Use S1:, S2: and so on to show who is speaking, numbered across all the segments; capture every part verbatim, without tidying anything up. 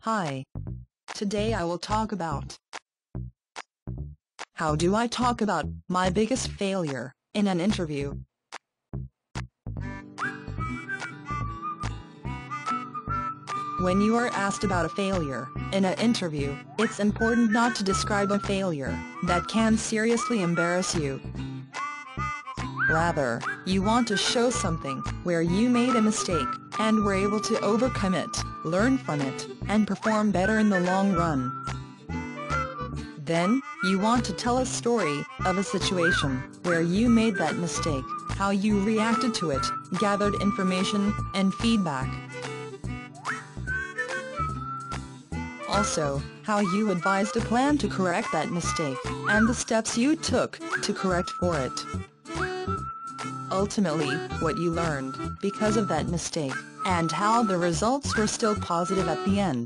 S1: Hi. Today I will talk about how do I talk about my biggest failure in an interview. When you are asked about a failure in an interview, it's important not to describe a failure that can seriously embarrass you. Rather, you want to show something where you made a mistake and were able to overcome it, learn from it, and perform better in the long run. Then, you want to tell a story of a situation where you made that mistake, how you reacted to it, gathered information and feedback. Also, how you advised a plan to correct that mistake, and the steps you took to correct for it. Ultimately, what you learned because of that mistake, and how the results were still positive at the end.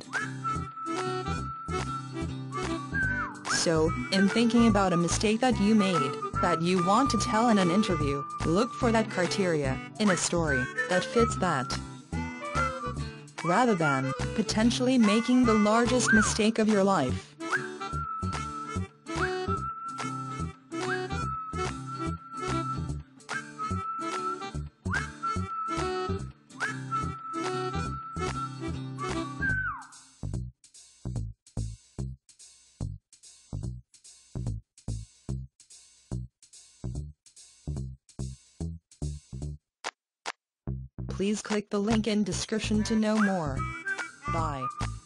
S1: So, in thinking about a mistake that you made, that you want to tell in an interview, look for that criteria in a story that fits that. Rather than potentially making the largest mistake of your life. Please click the link in description to know more. Bye.